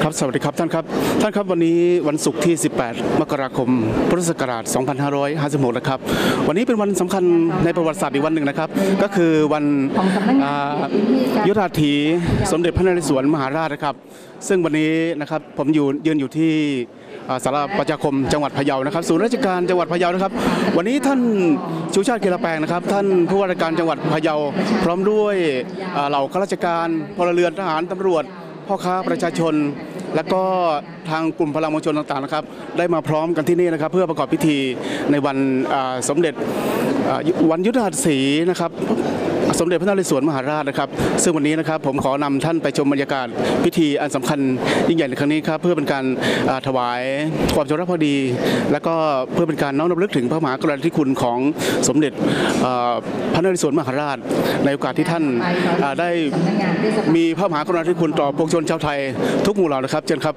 ครับสวัสดีครับท่านครับวันนี้วันศุกร์ที่18มกราคมพุทธศักราช2556นะครับวันนี้เป็นวันสำคัญในประวัติศาสตร์อีกวันหนึ่งนะครับก็คือวันยุทธหัตถีสมเด็จพระนเรศวรมหาราชนะครับซึ่งวันนี้นะครับผมยืนอยู่ที่ศาลาประชาคมจังหวัดพะเยานะครับศูนย์ราชการจังหวัดพะเยานะครับวันนี้ท่านชูชาติเกลาแปลงนะครับท่านผู้ว่าราชการจังหวัดพะเยาพร้อมด้วยเหล่าข้าราชการพลเรือนทหารตำรวจพ่อค้าประชาชนและก็ทางกลุ่มพลังมวลชนต่างๆนะครับได้มาพร้อมกันที่นี่นะครับเพื่อประกอบพิธีในวันสมเด็จวันยุทธหัตถีนะครับสมเด็จพระนเรศวรมหาราชนะครับซึ่งวันนี้นะครับผมขอนำท่านไปชมบรรยากาศพิธีอันสำคัญยิ่งใหญ่ในครั้งนี้ครับเพื่อเป็นการถวายความจงรักภักดีและก็เพื่อเป็นการน้อมรำลึกถึงพระมหากรุณาธิคุณของสมเด็จพระนเรศวรมหาราชในโอกาสที่ท่านได้มีพระมหากรุณาธิคุณต่อปวงชนชาวไทยทุกหมู่เหล่านะครับเชิญครับ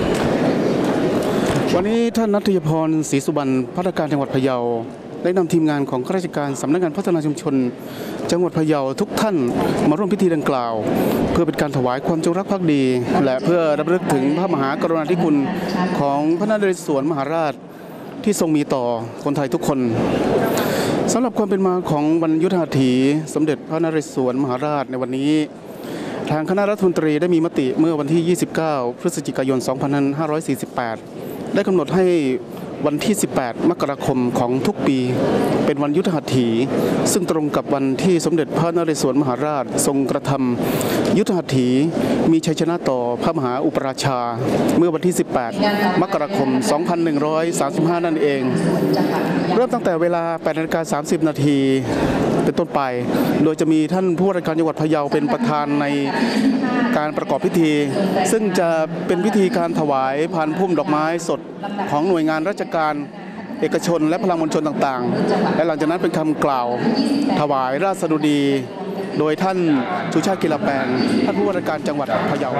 วันนี้ท่านณัฐยพรศรีสุบรรณผู้ว่าการจังหวัดพะเยาได้นำทีมงานของข้าราชการสำนักงานพัฒนาชุมชนจังหวัดพะเยาทุกท่านมาร่วมพิธีดังกล่าวเพื่อเป็นการถวายความจงรักภักดีและเพื่อรำลึกถึงพระมหากรุณาธิคุณของพระนเรศวรมหาราชที่ทรงมีต่อคนไทยทุกคนสำหรับความเป็นมาของวันยุทธหัตถีสมเด็จพระนเรศวรมหาราชในวันนี้ทางคณะรัฐมนตรีได้มีมติเมื่อวันที่29พฤศจิกายน2548ได้กำหนดให้วันที่18มกราคมของทุกปีเป็นวันยุทธหัตถีซึ่งตรงกับวันที่สมเด็จพระนเรศวรมหาราชทรงกระทำยุทธหัตถีมีชัยชนะต่อพระมหาอุปราชาเมื่อวันที่18มกราคม2135นั่นเองเริ่มตั้งแต่เวลา 8:30 น.เป็นต้นไปโดยจะมีท่านผู้ว่าราชการจังหวัดพะเยาเป็นประธานในการประกอบพิธีซึ่งจะเป็นพิธีการถวายพานพุ่มดอกไม้สดของหน่วยงานราชการเอกชนและพลังมวลชนต่างๆและหลังจากนั้นเป็นคำกล่าวถวายราชสดุดีโดยท่านชูชาติเกลาแปลงท่านผู้ว่าราชการจังหวัดพะเยา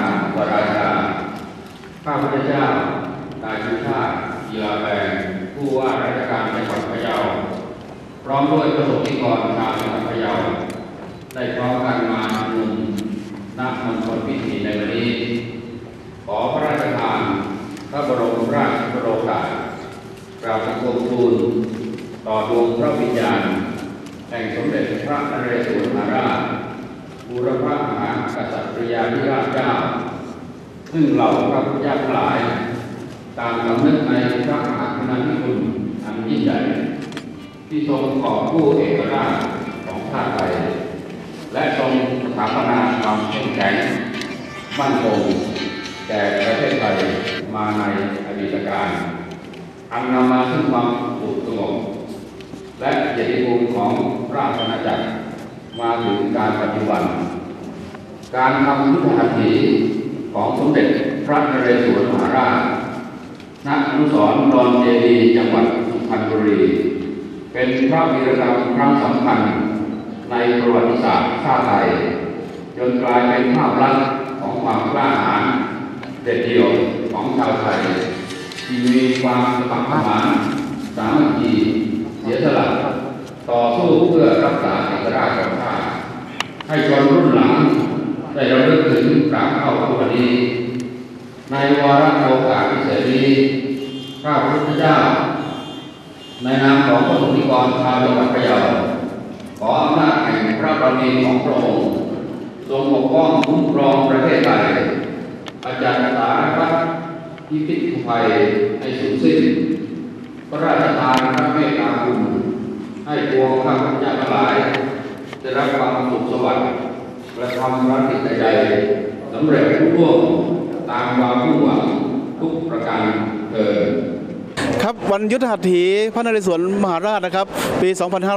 ข้าพเจ้านายชูชาติเกลาแปลงผู้ว่าราชการจังหวัดพะเยาพร้อมด้วยประสบนิกรชาวจังหวัดพะเยาได้พร้อมกันมาชุมนุมณมณฑลพิธีในวันนี้ขอพระราชทานพระบรมราชโองการกราบบังคมทูลต่อดวงพระวิญญาณแห่งสมเด็จพระนเรศวรมหาราชบูรพมหากษัตริยาธิราชเจ้าซึ่งเหล่าพระพุทธเจ้าทั้งหลายตามสำนึกในพระมหากรุณาธิคุณอันยิ่งใหญ่ที่ทรงกอบกู้เอกราชของชาติไทยและทรงสถาปนาความเข้มแข็งมั่นคงแก่ประเทศไทยมาในอดีตการอันนำมาซึ่งความสุขสงบและเกียรติภูมิของราชอาณาจักรมาถึงการปัจจุบันการทำยุทธหัตถีของสมเด็จพระนเรศวรมหาราชณอนุสรณ์ดอนเจดีย์จังหวัดสุพรรณบุรีเป็นพระวีรกรรมครั้งสำคัญในประวัติศาสตร์ชาติไทยจนกลายเป็นภาพลักษณ์ของความกล้าหาญเด็ดเดี่ยวของชาวไทยที่มีความสมัครสมานสามัคคีเสียสละต่อสู้เพื่อรักษาเอกราชของชาติให้คนรุ่นหลังได้ระลึกถึงกราบเข้าทุกวันนี้ในวาระโอกาสพิเศษนี้ข้าพระพุทธเจ้าในนามของประสบนิกรชาวจังหวัดพะเยาขออำนาจแห่งพระบารมีของพระองค์ทรงปกป้องคุ้มครองประเทศไทยอาจารย์สารพัดพิพิธภัยให้สูญสิ้นพระราชทานพระเมตตาคุณให้ปวงข้าพเจ้าทั้งหลายได้รับความสุขสวัสดิ์และทำภารกิจใดๆสำเร็จรุ่งเรืองตามความมุ่งหวังทุกประการเถิดครับวันยุทธหัตถีพระนเรศวรมหาราชนะครับปี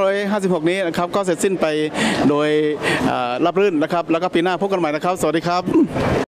2556นี้นะครับก็เสร็จสิ้นไปโดยราบรื่นนะครับแล้วก็ปีหน้าพบกันใหม่นะครับสวัสดีครับ